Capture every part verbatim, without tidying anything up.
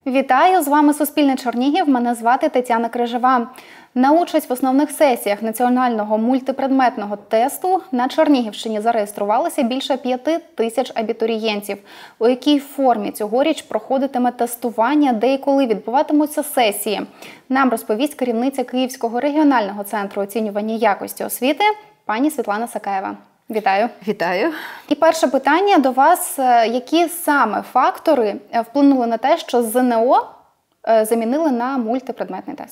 Вітаю! З вами Суспільне Чернігів. Мене звати Тетяна Крижова. На участь в основних сесіях національного мультипредметного тесту на Чернігівщині зареєструвалося більше п'яти тисяч абітурієнтів. У якій формі цьогоріч проходитиме тестування, де і коли відбуватимуться сесії, нам розповість керівниця Київського регіонального центру оцінювання якості освіти пані Світлана Сакаєва. Вітаю. Вітаю. І перше питання до вас. Які саме фактори вплинули на те, що ЗНО замінили на мультипредметний тест?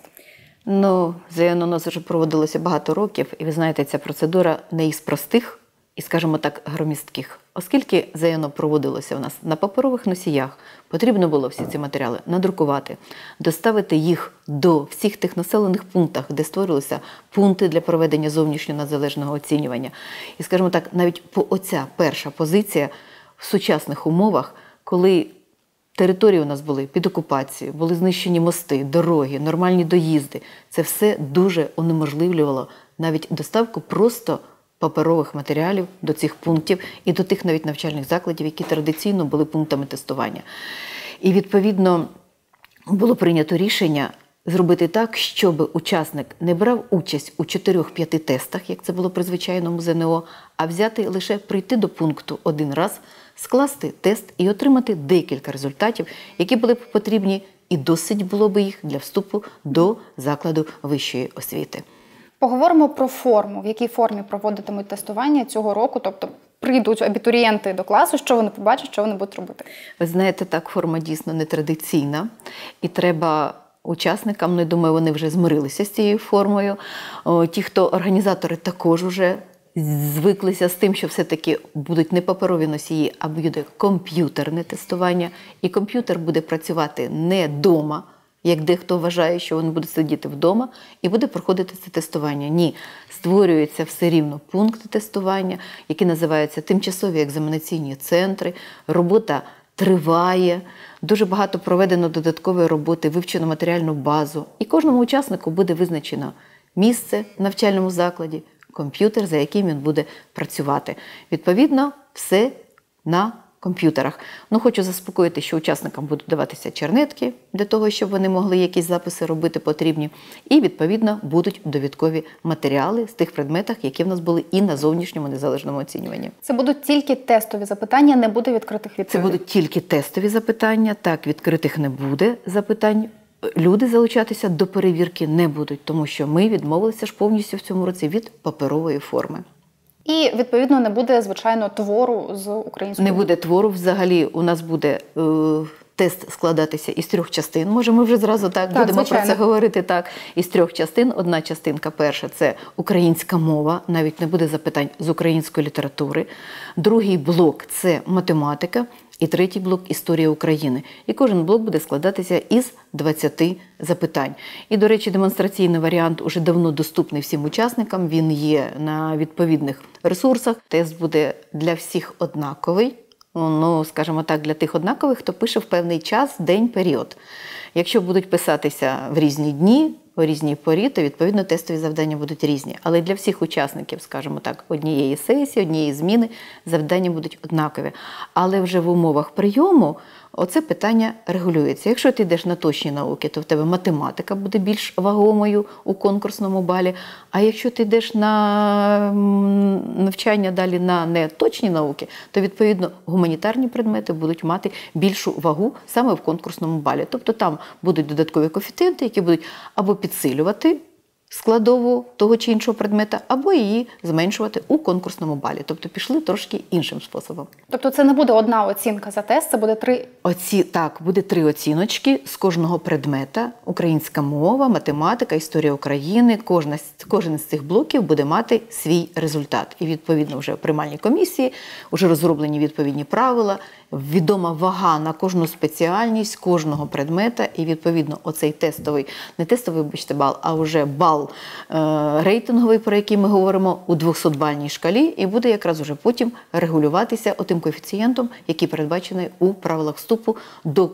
Ну, ЗНО у нас вже проводилося багато років, і ви знаєте, ця процедура не із простих і, скажімо так, громістких. Оскільки ЗНО проводилося у нас на паперових носіях, потрібно було всі ці матеріали надрукувати, доставити їх до всіх тих населених пунктах, де створилися пункти для проведення зовнішнього незалежного оцінювання. І, скажімо так, навіть оця перша позиція в сучасних умовах, коли території у нас були під окупацією, були знищені мости, дороги, нормальні доїзди, це все дуже унеможливлювало навіть доставку просто паперових матеріалів до цих пунктів і до тих навіть навчальних закладів, які традиційно були пунктами тестування. І, відповідно, було прийнято рішення зробити так, щоб учасник не брав участь у чотирьох-п'яти тестах, як це було при звичайному ЗНО, а взяти лише прийти до пункту один раз, скласти тест і отримати декілька результатів, які були б потрібні і досить було б їх для вступу до закладу вищої освіти. Поговоримо про форму, в якій формі проводитимуть тестування цього року, тобто прийдуть абітурієнти до класу, що вони побачать, що вони будуть робити. Ви знаєте, так, форма дійсно нетрадиційна, і треба учасникам, ну, я думаю, вони вже змирилися з цією формою. О, ті, хто організатори, також вже звиклися з тим, що все-таки будуть не паперові носії, а буде комп'ютерне тестування. І комп'ютер буде працювати не вдома, як дехто вважає, що він буде сидіти вдома і буде проходити це тестування. Ні, створюються все рівно пункти тестування, які називаються тимчасові екзаменаційні центри. Робота триває, дуже багато проведено додаткової роботи, вивчено матеріальну базу. І кожному учаснику буде визначено місце в навчальному закладі, комп'ютер, за яким він буде працювати. Відповідно, все на комп'ютерах. Ну, хочу заспокоїти, що учасникам будуть даватися чернетки для того, щоб вони могли якісь записи робити потрібні. І, відповідно, будуть довідкові матеріали з тих предметах, які в нас були і на зовнішньому незалежному оцінюванні. Це будуть тільки тестові запитання, не буде відкритих відповідей? Це будуть тільки тестові запитання, так, відкритих не буде запитань. Люди залучатися до перевірки не будуть, тому що ми відмовилися ж повністю в цьому році від паперової форми. І, відповідно, не буде, звичайно, твору з українською. Не буде твору взагалі. У нас буде е, тест складатися із трьох частин. Може, ми вже зразу так, так будемо звичайно. Про це говорити. Так, із трьох частин. Одна частинка перша – це українська мова, навіть не буде запитань з української літератури. Другий блок – це математика. І третій блок – історія України. І кожен блок буде складатися із двадцяти запитань. І, до речі, демонстраційний варіант уже давно доступний всім учасникам. Він є на відповідних ресурсах. Тест буде для всіх однаковий. Ну, скажімо так, для тих однакових, хто пише в певний час, день, період. Якщо будуть писатися в різні дні, у різній порі, то, відповідно, тестові завдання будуть різні. Але для всіх учасників, скажімо так, однієї сесії, однієї зміни завдання будуть однакові. Але вже в умовах прийому оце питання регулюється. Якщо ти йдеш на точні науки, то в тебе математика буде більш вагомою у конкурсному балі. А якщо ти йдеш на навчання далі на неточні науки, то, відповідно, гуманітарні предмети будуть мати більшу вагу саме в конкурсному балі. Тобто там будуть додаткові коефіцієнти, які будуть або підсилювати складову того чи іншого предмета, або її зменшувати у конкурсному балі. Тобто пішли трошки іншим способом. Тобто це не буде одна оцінка за тест, це буде три? Оці, так, буде три оціночки з кожного предмета. Українська мова, математика, історія України. Кожна, кожен з цих блоків буде мати свій результат. І, відповідно, вже в приймальній комісії вже розроблені відповідні правила, відома вага на кожну спеціальність кожного предмета. І, відповідно, оцей тестовий, не тестовий, вибачте, бал, а вже бал е, рейтинговий, про який ми говоримо, у двохсотбальній шкалі, і буде якраз уже потім регулюватися отим коефіцієнтом, який передбачений у правилах вступу до,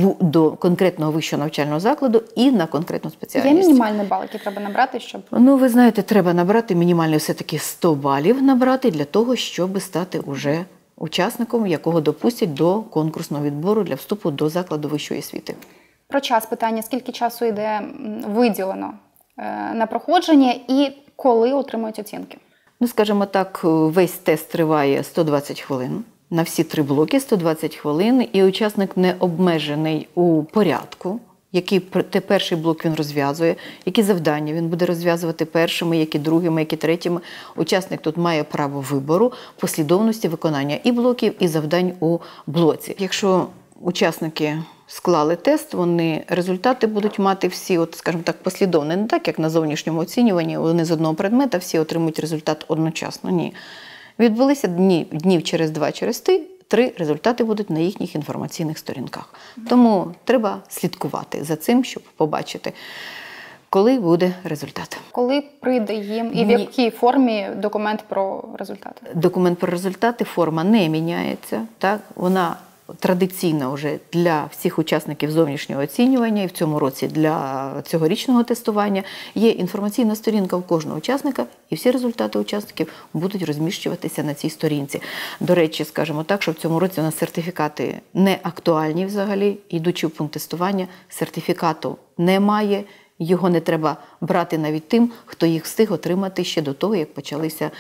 до конкретного вищого навчального закладу і на конкретну спеціальність. Є мінімальний бал, який треба набрати, щоб… Ну, ви знаєте, треба набрати мінімальний все-таки сто балів набрати для того, щоб стати уже учасником, якого допустять до конкурсного відбору для вступу до закладу вищої освіти. Про час питання, скільки часу йде виділено на проходження і коли отримують оцінки? Ну, скажімо так, весь тест триває сто двадцять хвилин. На всі три блоки сто двадцять хвилин, і учасник не обмежений у порядку, який те перший блок він розв'язує, які завдання він буде розв'язувати першими, які другими, які третіми. Учасник тут має право вибору, послідовності виконання і блоків, і завдань у блоці. Якщо учасники склали тест, вони результати будуть мати всі, от, скажімо так, послідовно. Не так, як на зовнішньому оцінюванні, вони з одного предмета всі отримують результат одночасно. Ні. Відбулися дні, днів через два, через три, три результати будуть на їхніх інформаційних сторінках. Тому треба слідкувати за цим, щоб побачити, коли буде результат. Коли прийде їм і в якій формі документ про результати? Документ про результати, форма не міняється. Так? Вона традиційна вже для всіх учасників зовнішнього оцінювання і в цьому році для цьогорічного тестування. Є інформаційна сторінка у кожного учасника, і всі результати учасників будуть розміщуватися на цій сторінці. До речі, скажімо так, що в цьому році у нас сертифікати не актуальні взагалі. Йдучи в пункт тестування, сертифікату немає. Його не треба брати навіть тим, хто їх встиг отримати ще до того, як почалися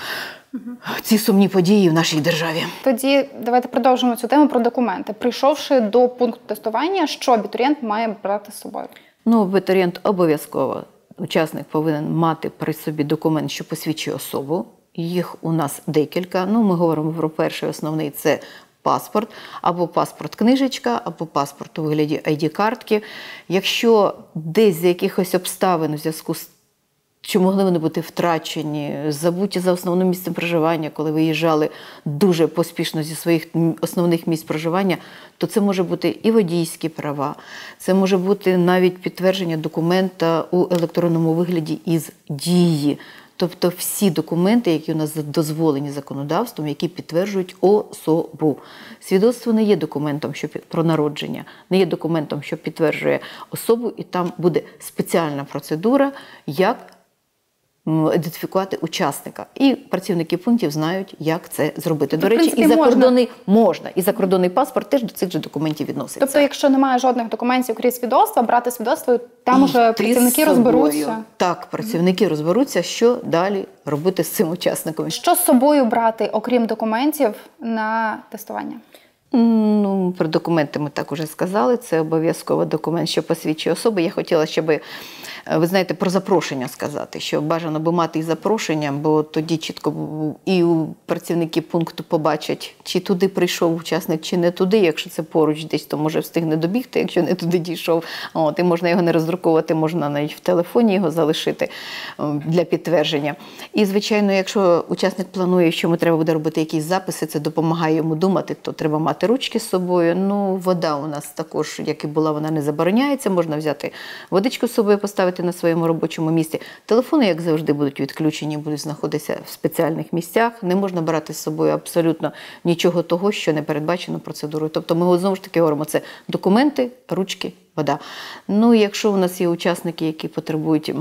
ці сумні події в нашій державі. Тоді давайте продовжимо цю тему про документи. Прийшовши до пункту тестування, що абітурієнт має брати з собою? Ну, абітурієнт обов'язково, учасник повинен мати при собі документ, що посвідчує особу. Їх у нас декілька. Ну, ми говоримо про перший основний – це паспорт, або паспорт-книжечка, або паспорт у вигляді ай ді-картки. Якщо десь з якихось обставин у зв'язку з що могли вони бути втрачені, забуті за основним місцем проживання, коли виїжджали дуже поспішно зі своїх основних місць проживання, то це може бути і водійські права, це може бути навіть підтвердження документа у електронному вигляді із дії. Тобто всі документи, які у нас дозволені законодавством, які підтверджують особу. Свідоцтво не є документом що про народження, не є документом, що підтверджує особу, і там буде спеціальна процедура, як ідентифікувати учасника. І працівники пунктів знають, як це зробити. До речі, і закордонний можна. І закордонний паспорт теж до цих же документів відноситься. Тобто, якщо немає жодних документів, крім свідоцтва, брати свідоцтво, там уже працівники розберуться. Так, працівники розберуться, що далі робити з цим учасником. Що з собою брати, окрім документів, на тестування? Ну, про документи ми так уже сказали. Це обов'язково документ, що посвідчує особу. Я хотіла, щоб, ви знаєте, про запрошення сказати, що бажано би мати і запрошення, бо тоді чітко і працівники пункту побачать, чи туди прийшов учасник, чи не туди. Якщо це поруч десь, то може встигне добігти, якщо не туди дійшов. От, і можна його не роздруковувати, можна навіть в телефоні його залишити для підтвердження. І, звичайно, якщо учасник планує, що йому треба буде робити якісь записи, це допомагає йому думати, то треба мати ручки з собою. Ну, вода у нас також, як і була, вона не забороняється. Можна взяти водичку з собою, поставити на своєму робочому місці. Телефони, як завжди, будуть відключені, будуть знаходитися в спеціальних місцях. Не можна брати з собою абсолютно нічого того, що не передбачено процедурою. Тобто ми знову ж таки говоримо, це документи, ручки, вода. Ну, якщо у нас є учасники, які потребують,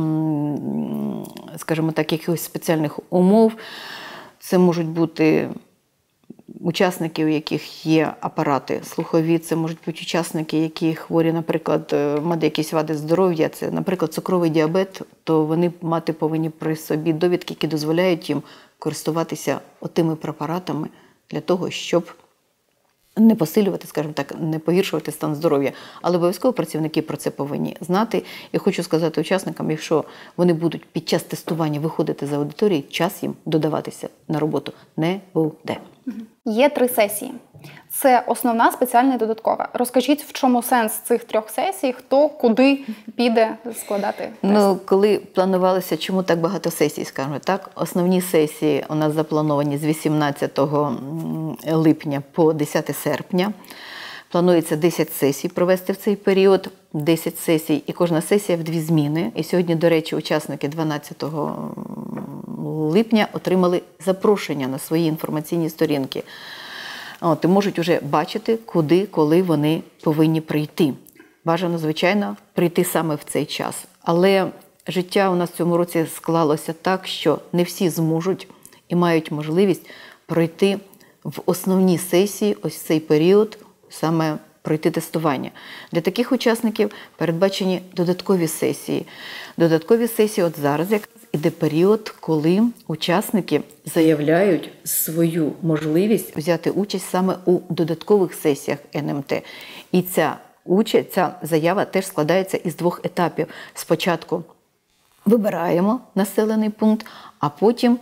скажімо так, якихось спеціальних умов, це можуть бути учасники, у яких є апарати слухові, це можуть бути учасники, які хворі, наприклад, мають якісь вади здоров'я, це, наприклад, цукровий діабет, то вони мати повинні при собі довідки, які дозволяють їм користуватися отими препаратами для того, щоб не посилювати, скажімо так, не погіршувати стан здоров'я. Але обов'язково працівники про це повинні знати. Я хочу сказати учасникам, якщо вони будуть під час тестування виходити з аудиторії, час їм додаватися на роботу не буде. Є три сесії. Це основна, спеціальна і додаткова. Розкажіть, в чому сенс цих трьох сесій, хто куди піде складати тест? Ну, коли планувалося, чому так багато сесій, скажімо так, основні сесії у нас заплановані з вісімнадцятого липня по десяте серпня. Планується десять сесій провести в цей період, десять сесій, і кожна сесія в дві зміни. І сьогодні, до речі, учасники дванадцятого липня отримали запрошення на свої інформаційні сторінки. От, і можуть вже бачити, куди, коли вони повинні прийти. Бажано, звичайно, прийти саме в цей час. Але життя у нас в цьому році склалося так, що не всі зможуть і мають можливість пройти в основні сесії ось цей період, саме пройти тестування. Для таких учасників передбачені додаткові сесії. Додаткові сесії от зараз якраз іде період, коли учасники заявляють свою можливість взяти участь саме у додаткових сесіях ен ем те. І ця участь, ця заява теж складається із двох етапів. Спочатку вибираємо населений пункт, а потім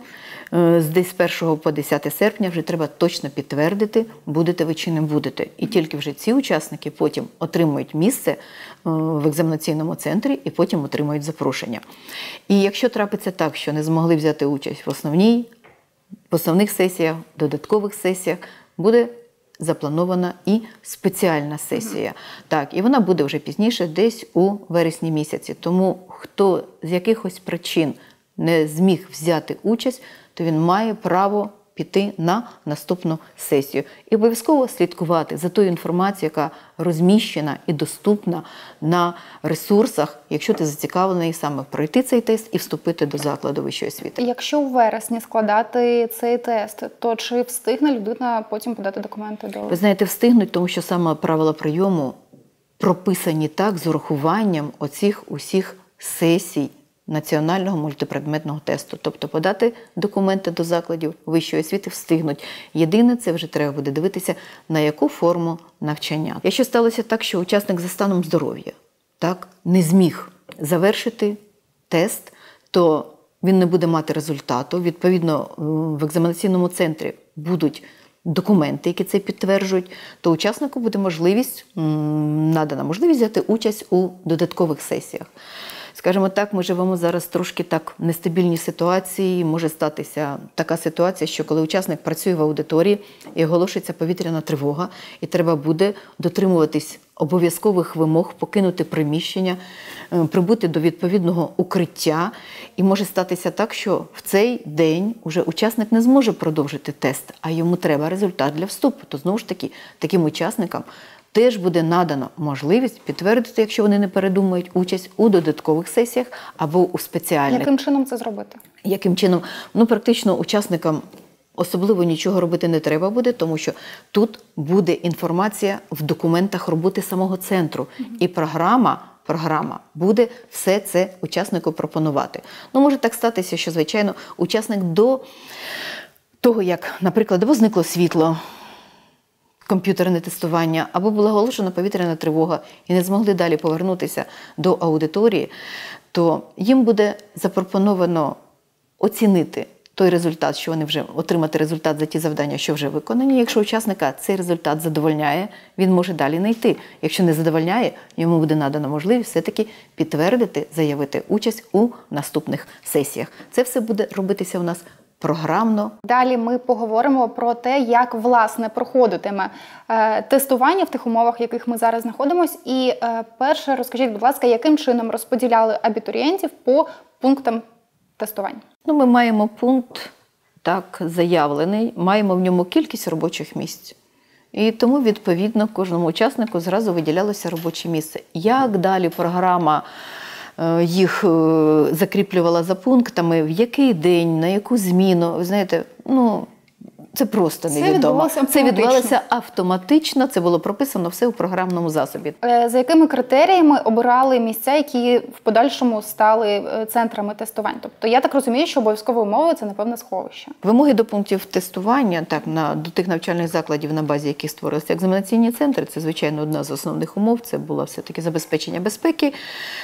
з десь з першого по десяте серпня вже треба точно підтвердити, будете ви чи не будете. І тільки вже ці учасники потім отримують місце в екзаменаційному центрі і потім отримують запрошення. І якщо трапиться так, що не змогли взяти участь в основній, в основних сесіях, додаткових сесіях, буде запланована і спеціальна сесія. Mm-hmm. Так, і вона буде вже пізніше, десь у вересні місяці. Тому хто з якихось причин не зміг взяти участь, то він має право піти на наступну сесію. І обов'язково слідкувати за тою інформацією, яка розміщена і доступна на ресурсах, якщо ти зацікавлений саме пройти цей тест і вступити до закладу вищої освіти. Якщо у вересні складати цей тест, то чи встигне людина потім подати документи до... Ви знаєте, встигнуть, тому що саме правила прийому прописані так з урахуванням оцих усіх сесій національного мультипредметного тесту. Тобто подати документи до закладів вищої освіти встигнуть. Єдине, це вже треба буде дивитися, на яку форму навчання. Якщо сталося так, що учасник за станом здоров'я так, не зміг завершити тест, то він не буде мати результату. Відповідно, в екзаменаційному центрі будуть документи, які це підтверджують, то учаснику буде можливість, надана можливість взяти участь у додаткових сесіях. Скажімо так, ми живемо зараз трошки так в нестабільній ситуації. Може статися така ситуація, що коли учасник працює в аудиторії і оголошується повітряна тривога, і треба буде дотримуватись обов'язкових вимог, покинути приміщення, прибути до відповідного укриття. І може статися так, що в цей день уже учасник не зможе продовжити тест, а йому треба результат для вступу. То знову ж таки, таким учасникам теж буде надано можливість підтвердити, якщо вони не передумають, участь у додаткових сесіях або у спеціальних. Яким чином це зробити? Яким чином? Ну, практично учасникам особливо нічого робити не треба буде, тому що тут буде інформація в документах роботи самого центру. Mm-hmm. І програма, програма буде все це учаснику пропонувати. Ну, може так статися, що, звичайно, учасник до того, як, наприклад, або зникло світло, комп'ютерне тестування, або була оголошена повітряна тривога і не змогли далі повернутися до аудиторії, то їм буде запропоновано оцінити той результат, що вони вже отримати результат за ті завдання, що вже виконані. Якщо учасника цей результат задовольняє, він може далі не йти. Якщо не задовольняє, йому буде надана можливість все-таки підтвердити, заявити участь у наступних сесіях. Це все буде робитися у нас програмно. Далі ми поговоримо про те, як, власне, проходитиме е, тестування в тих умовах, в яких ми зараз знаходимося. І е, перше, розкажіть, будь ласка, яким чином розподіляли абітурієнтів по пунктам тестування? Ну, ми маємо пункт, так, заявлений, маємо в ньому кількість робочих місць. І тому, відповідно, кожному учаснику зразу виділялося робоче місце. Як далі програма їх закріплювала за пунктами, в який день, на яку зміну. Ви знаєте, ну, це просто невідомо. Це відбувалося це відбувалося автоматично, це було прописано все у програмному засобі. За якими критеріями обирали місця, які в подальшому стали центрами тестувань? Тобто, я так розумію, що обов'язковою умовою це, напевне, сховище. Вимоги до пунктів тестування, так, на, до тих навчальних закладів, на базі яких створилися екзаменаційні центри, це, звичайно, одна з основних умов, це було все-таки забезпечення безпеки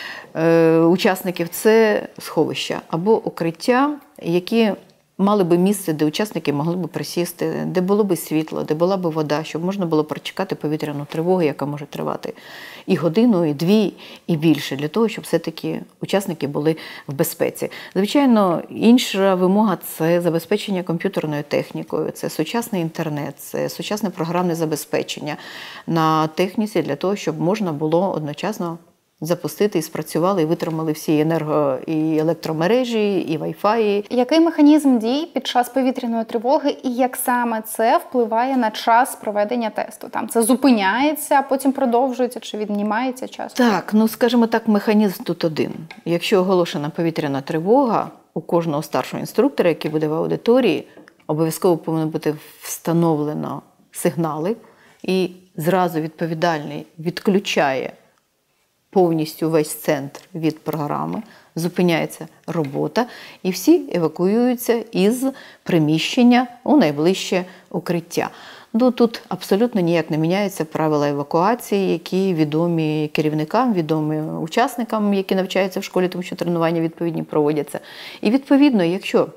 учасників, це сховища або укриття, які мали би місце, де учасники могли б присісти, де було б світло, де була б вода, щоб можна було прочекати повітряну тривогу, яка може тривати і годину, і дві, і більше, для того, щоб все-таки учасники були в безпеці. Звичайно, інша вимога – це забезпечення комп'ютерною технікою, це сучасний інтернет, це сучасне програмне забезпечення на техніці для того, щоб можна було одночасно запустити і спрацювали, і витримали всі енерго- і електромережі, і вай-фаї. Який механізм дій під час повітряної тривоги і як саме це впливає на час проведення тесту? Там це зупиняється, а потім продовжується чи віднімається час? Так, ну скажімо так, механізм тут один. Якщо оголошена повітряна тривога, у кожного старшого інструктора, який буде в аудиторії, обов'язково повинно бути встановлено сигнали і зразу відповідальний відключає повністю весь центр від програми, зупиняється робота, і всі евакуюються із приміщення у найближче укриття. Ну, тут абсолютно ніяк не міняються правила евакуації, які відомі керівникам, відомі учасникам, які навчаються в школі, тому що тренування відповідні проводяться. І відповідно, якщо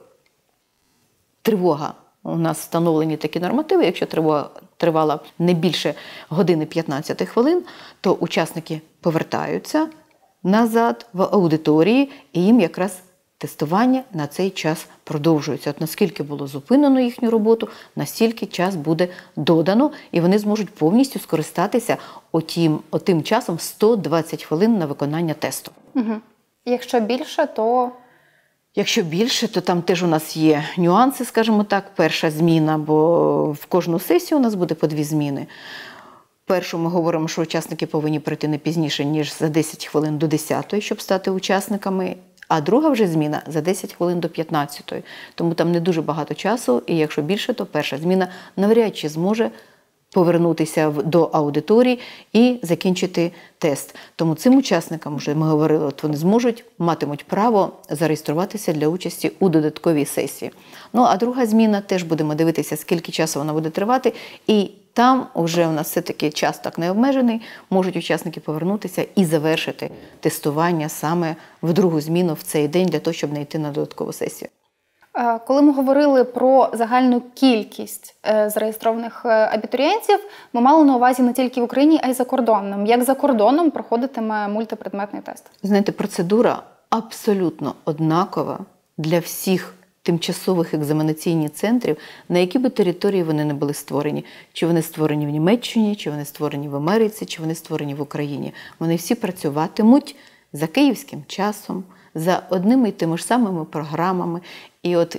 тривога, у нас встановлені такі нормативи, якщо тривога тривала не більше години п'ятнадцять хвилин, то учасники повертаються назад в аудиторії, і їм якраз тестування на цей час продовжується. От наскільки було зупинено їхню роботу, настільки час буде додано, і вони зможуть повністю скористатися отім, отим часом сто двадцять хвилин на виконання тесту. Угу. Якщо більше, то... Якщо більше, то там теж у нас є нюанси, скажімо так. Перша зміна, бо в кожну сесію у нас буде по дві зміни. Першу ми говоримо, що учасники повинні прийти не пізніше, ніж за десять хвилин до десятої, щоб стати учасниками. А друга вже зміна за десять хвилин до п'ятнадцятої. Тому там не дуже багато часу, і якщо більше, то перша зміна навряд чи зможе повернутися до аудиторії і закінчити тест. Тому цим учасникам, вже ми говорили, от вони зможуть, матимуть право зареєструватися для участі у додатковій сесії. Ну, а друга зміна, теж будемо дивитися, скільки часу вона буде тривати, і там вже у нас все-таки час так не обмежений, можуть учасники повернутися і завершити тестування саме в другу зміну в цей день, для того, щоб не йти на додаткову сесію. Коли ми говорили про загальну кількість зареєстрованих абітурієнтів, ми мали на увазі не тільки в Україні, а й за кордоном. Як за кордоном проходитиме мультипредметний тест? Знаєте, процедура абсолютно однакова для всіх тимчасових екзаменаційних центрів, на які би території вони не були створені. Чи вони створені в Німеччині, чи вони створені в Америці, чи вони створені в Україні. Вони всі працюватимуть за київським часом, за одними й тими ж самими програмами. І от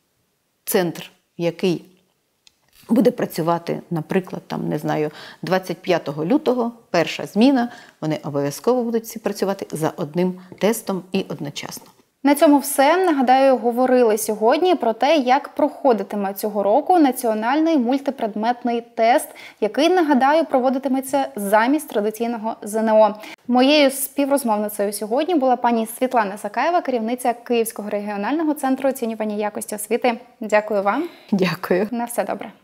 центр, який буде працювати, наприклад, там, не знаю, двадцять п'ятого лютого, перша зміна, вони обов'язково будуть всі працювати за одним тестом і одночасно. На цьому все. Нагадаю, говорили сьогодні про те, як проходитиме цього року національний мультипредметний тест, який, нагадаю, проводитиметься замість традиційного ЗНО. Моєю співрозмовницею сьогодні була пані Світлана Сакаєва, керівниця Київського регіонального центру оцінювання якості освіти. Дякую вам. Дякую. На все добре.